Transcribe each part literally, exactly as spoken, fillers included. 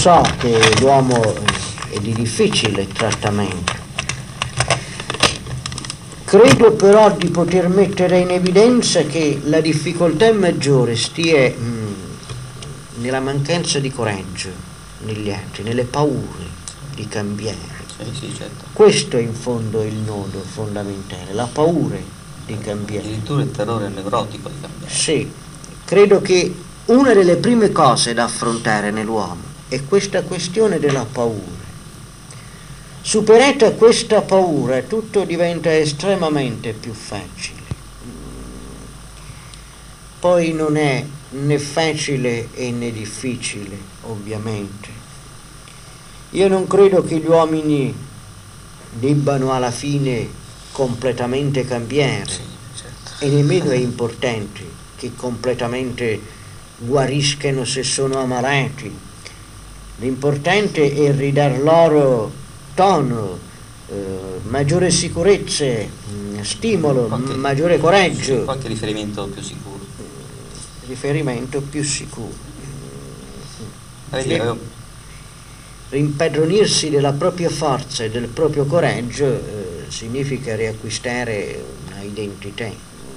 so che l'uomo è di difficile trattamento. Credo però di poter mettere in evidenza che la difficoltà maggiore stia mh, nella mancanza di coraggio negli altri, nelle paure di cambiare. Sì, sì, certo. Questo è in fondo il nodo fondamentale, la paura di cambiare. Addirittura il terrore nevrotico di cambiare. Sì, credo che una delle prime cose da affrontare nell'uomo è questa questione della paura. Superata questa paura, tutto diventa estremamente più facile. Poi non è né facile e né difficile, ovviamente. Io non credo che gli uomini debbano alla fine completamente cambiare, Sì, certo. e nemmeno è importante che completamente guariscano se sono ammalati. L'importante è ridar loro tono, eh, maggiore sicurezza, mh, stimolo, Qualche, maggiore coraggio, sì, qualche riferimento più sicuro. riferimento più sicuro. Vedi, Sì. avevo- Rimpadronirsi della propria forza e del proprio coraggio eh, significa riacquistare una identità.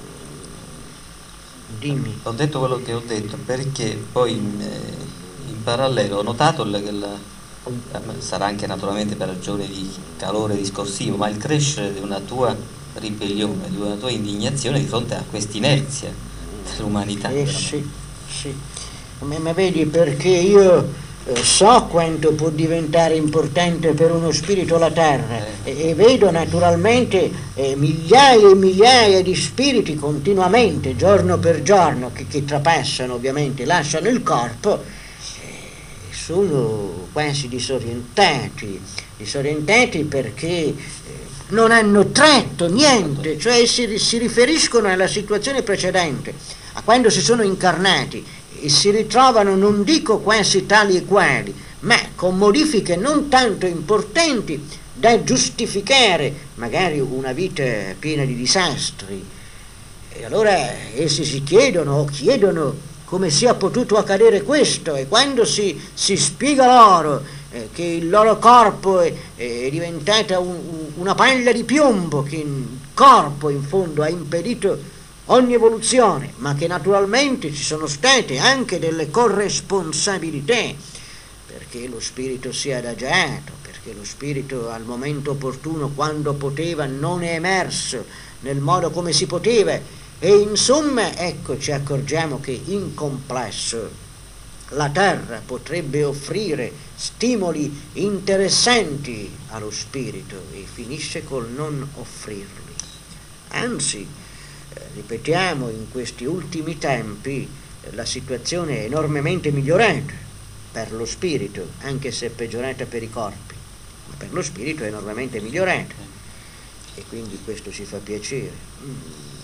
Dimmi. Ho detto quello che ho detto perché poi in, eh, in parallelo ho notato il- che la- eh, sarà anche naturalmente per ragioni di calore discorsivo, ma il crescere di una tua ribellione, di una tua indignazione di fronte a quest'inerzia dell'umanità. Eh veramente. sì, sì. Ma, ma vedi, perché io eh, so quanto può diventare importante per uno spirito la terra, Eh. e, e vedo naturalmente eh, migliaia e migliaia di spiriti continuamente, giorno per giorno, che, che trapassano, ovviamente, lasciano il corpo, eh, sono quasi disorientati, disorientati perché eh, non hanno tratto niente, cioè si, si riferiscono alla situazione precedente, a quando si sono incarnati, e si ritrovano, non dico quasi tali e quali, ma con modifiche non tanto importanti da giustificare magari una vita piena di disastri. E allora essi si chiedono o chiedono come sia potuto accadere questo, e quando si, si spiega loro eh, che il loro corpo è, è diventata un, una palla di piombo, che il corpo in fondo ha impedito ogni evoluzione, ma che naturalmente ci sono state anche delle corresponsabilità, perché lo spirito si è adagiato, perché lo spirito al momento opportuno, quando poteva, non è emerso nel modo come si poteva, e insomma, ecco, ci accorgiamo che in complesso la Terra potrebbe offrire stimoli interessanti allo spirito e finisce col non offrirli. Anzi, ripetiamo, in questi ultimi tempi la situazione è enormemente migliorata per lo spirito, anche se è peggiorata per i corpi, ma per lo spirito è enormemente migliorata, e quindi questo ci fa piacere.